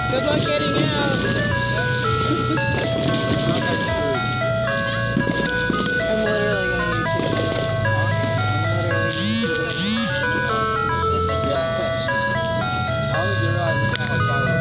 Good luck getting out. I'm literally gonna YouTube it. I don't think you realize it's not like fireworks.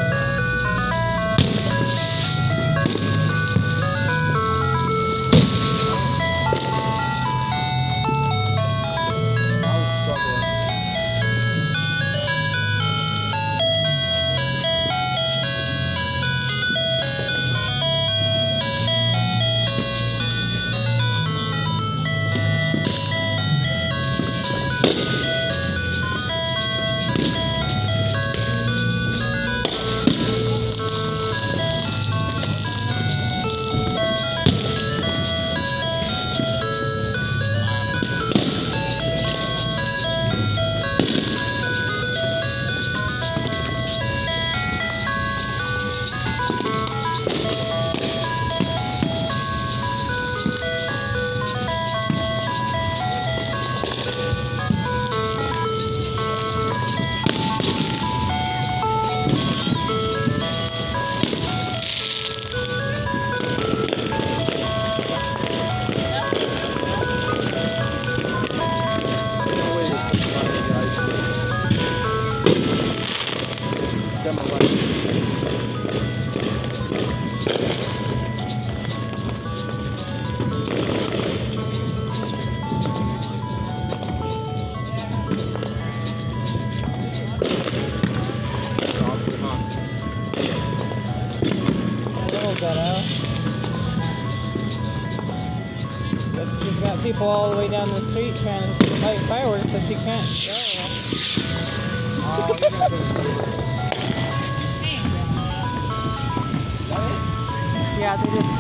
But she's got people all the way down the street trying to light fireworks, so she can't go. Yeah, they just